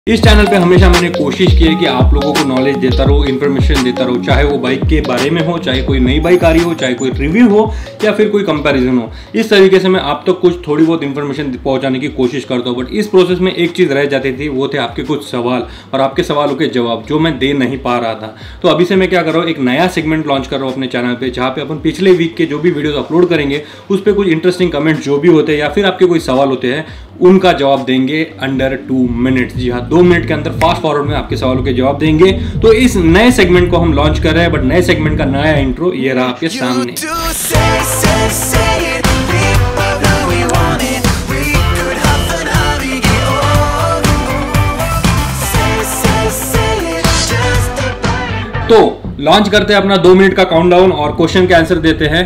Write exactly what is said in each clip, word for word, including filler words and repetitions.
इस चैनल पे हमेशा मैंने कोशिश की है कि आप लोगों को नॉलेज देता रहूँ, इन्फॉर्मेशन देता रहूँ, चाहे वो बाइक के बारे में हो, चाहे कोई नई बाइक आ रही हो, चाहे कोई रिव्यू हो या फिर कोई कंपैरिजन हो। इस तरीके से मैं आप तक कुछ थोड़ी बहुत इन्फॉर्मेशन पहुंचाने की कोशिश करता हूँ। बट इस प्रोसेस में एक चीज़ रह जाती थी, वो थे आपके कुछ सवाल और आपके सवालों के जवाब जो मैं दे नहीं पा रहा था। तो अभी से मैं क्या कर रहा हूँ, एक नया सेगमेंट लॉन्च कर रहा हूँ अपने चैनल पर, जहाँ पे अपन पिछले वीक के जो भी वीडियोज अपलोड करेंगे उस पर कुछ इंटरेस्टिंग कमेंट्स जो भी होते हैं या फिर आपके कोई सवाल होते हैं उनका जवाब देंगे अंडर टू मिनट्स। जी हाँ, दो मिनट के अंदर फास्ट फॉरवर्ड में आपके सवालों के जवाब देंगे। तो इस नए सेगमेंट को हम लॉन्च कर रहे हैं, बट नए सेगमेंट का नया इंट्रो ये रहा आपके सामने। तो लॉन्च करते हैं अपना दो मिनट का काउंटडाउन और क्वेश्चन के आंसर देते हैं।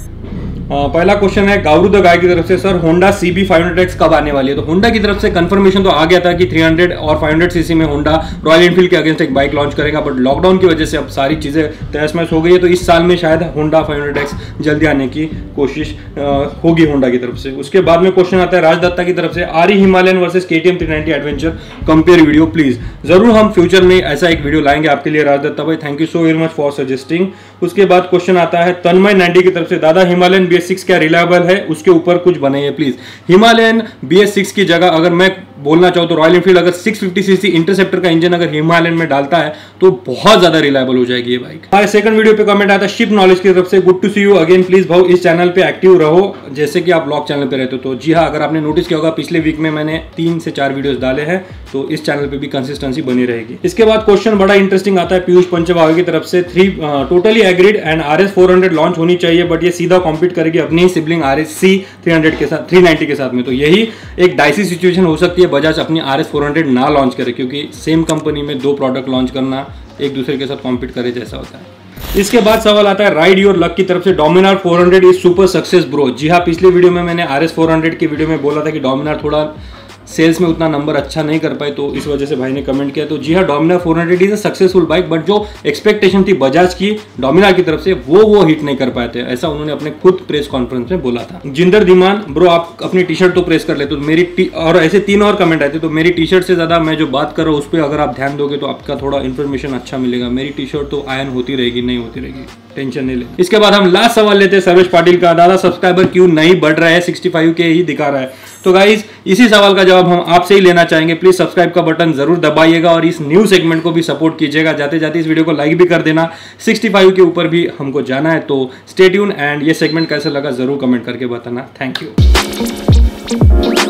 आ, पहला क्वेश्चन है गावरू द गाय की तरफ से, sir Honda C B five hundred X कब आने वाली है? तो होंडा की तरफ से कंफर्मेशन तो आ गया था कि थ्री हंड्रेड और फाइव हंड्रेड सीसी में होंडा रॉयल एनफील्ड के अगेंस्ट एक बाइक लॉन्च करेगा, बट लॉकडाउन की वजह से अब सारी चीजें तहस महस हो गई है। तो इस साल में शायद होंडा फाइव हंड्रेड एक्स जल्दी आने की कोशिश आ, होगी होंडा की तरफ से। उसके बाद में क्वेश्चन आता है राज दत्ता की तरफ से, आरी Himalayan versus KTM three ninety adventure compare video please. जरूर हम फ्यूचर में ऐसा एक वीडियो लाएंगे आपके लिए राज दत्ता भाई, thank you so very much for suggesting. उसके बाद क्वेश्चन आता है तन्मय नाइंटी की तरफ से, दादा हिमालयन बी एस सिक्स क्या रिलायबल है, उसके ऊपर कुछ बनाइए please. Himalayan B S six की जगह अगर मैं बोलना चाहूं तो रॉयल एनफील्ड अगर सिक्स फिफ्टी सीसी इंटरसेप्टर का इंजन अगर हिमालयन में डालता है तो बहुत ज्यादा रिलायबल हो जाएगी ये बाइक। हमारे सेकंड वीडियो पे कमेंट आता है शिप नॉलेज की तरफ से, good to see you again, please भाऊ इस चैनल पे एक्टिव रहो जैसे कि आप ब्लॉग चैनल पे रहते हो। तो जी हाँ, अगर आपने नोटिस किया होगा पिछले वीक में मैंने तीन से चार वीडियोस डाले हैं, तो इस चैनल पे भी कंसिस्टेंसी बनी रहेगी। इसके बाद क्वेश्चन बड़ा इंटरेस्टिंग आता है पीयूष पंचभागे की तरफ से, three totally agreed and R S four hundred launch होनी चाहिए, बट ये सीधा कॉम्पीट करेगी अपनी ही sibling R S C three hundred के साथ, थ्री नाइंटी के साथ में। तो यही एक डाइसी सिचुएशन हो सकती है, बजाज अपनी आर एस फोर हंड्रेड ना लॉन्च करे, क्योंकि सेम कंपनी में दो प्रोडक्ट लॉन्च करना एक दूसरे के साथ कॉम्पीट करे जैसा होता है। इसके बाद सवाल आता है राइड योर लक की तरफ से, Dominar four hundred is super success bro. जी हाँ, पिछले वीडियो में मैंने आर एस फोर हंड्रेड की वीडियो में बोला था कि डोमिनार थोड़ा सेल्स में उतना नंबर अच्छा नहीं कर पाए, तो इस वजह से भाई ने कमेंट किया। तो जी हाँ, Dominar four hundred is a successful bike, but जो एक्सपेक्टेशन थी बजाज की डोमिनार की तरफ से वो वो हिट नहीं कर पाए थे, ऐसा उन्होंने अपने खुद प्रेस कॉन्फ्रेंस में बोला था। जिंदर धीमान ब्रो, आप अपनी टी शर्ट तो प्रेस कर ले, तो मेरी टी और ऐसे तीन और कमेंट आए थे, तो मेरी टी शर्ट से ज्यादा मैं जो बात कर रहा हूँ उस पर अगर आप ध्यान दोगे तो आपका थोड़ा इन्फॉर्मेशन अच्छा मिलेगा। मेरी टी शर्ट तो आयन होती रहेगी, नहीं होती रहेगी, टेंशन नहीं लेना। इसके बाद हम लास्ट सवाल लेते हैं सर्वेश पाटिल का, दादा सब्सक्राइबर क्यों नहीं बढ़ रहा है, सिक्सटी फाइव के ही दिखा रहा है। तो गाइज इसी सवाल का जवाब हम आपसे ही लेना चाहेंगे, प्लीज सब्सक्राइब का बटन जरूर दबाइएगा और इस न्यू सेगमेंट को भी सपोर्ट कीजिएगा। जाते जाते इस वीडियो को लाइक भी कर देना, सिक्सटी फाइव के ऊपर भी हमको जाना है। तो स्टे ट्यून एंड ये सेगमेंट कैसा लगा जरूर कमेंट करके बताना। Thank you.